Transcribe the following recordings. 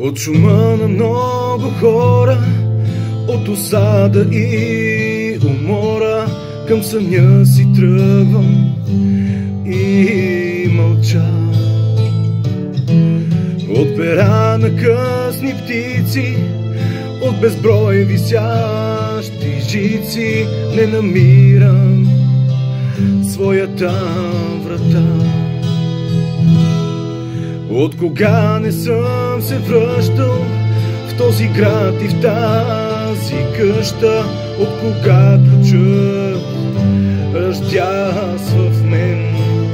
От шума на много хора, от осада и умора, към съня си тръгвам и мълча. От пера на късни птици, от безброй висящи жици, не намирам своята врата. От кога не съм се връщал в този град и в тази къща, от кога ключът ръждясва в мен.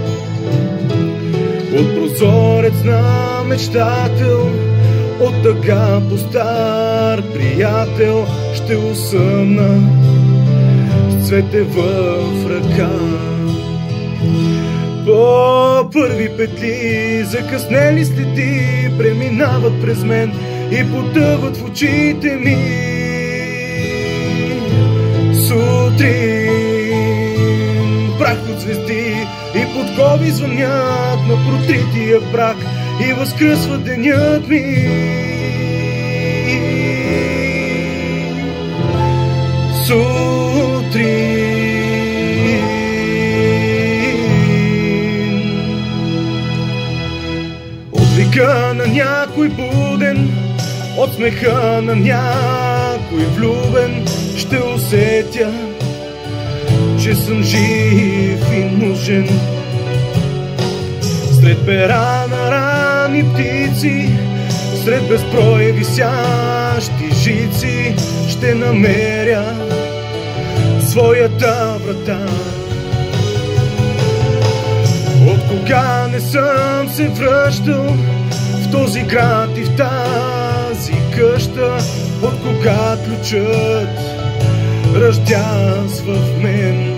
От прозорец на мечтател, от тъга по стар приятел, ще усъмна с цвете в ръка. По първи петли закъснели следи преминават през мен и потъват в очите ми. Сутрин прах от звезди и подкови звънят на протрития брак и възкръсва денят ми. Сутрин от вика на някой буден, от смеха на някой влюбен, ще усетя, че съм жив и нужен. Сред пера на рани птици, сред безброй висящи жици, ще намеря своята врата. От кога не съм се връщал в този град и в тази къща, от кога ключът ръждясва в мен.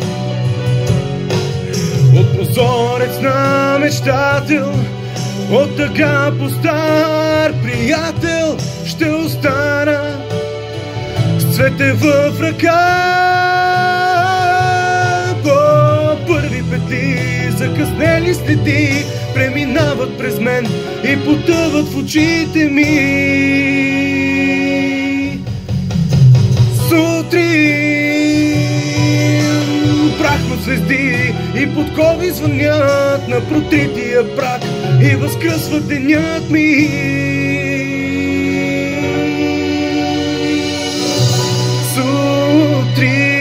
От прозорец на мечтател, от тъга по стар приятел, ще остана с цвете в ръка. По първи петли закъснели следи преминават през мен и потъват в очите ми. Сутрин прах от звезди и подкови звънят на протрития брак и възкръсва денят ми. Сутрин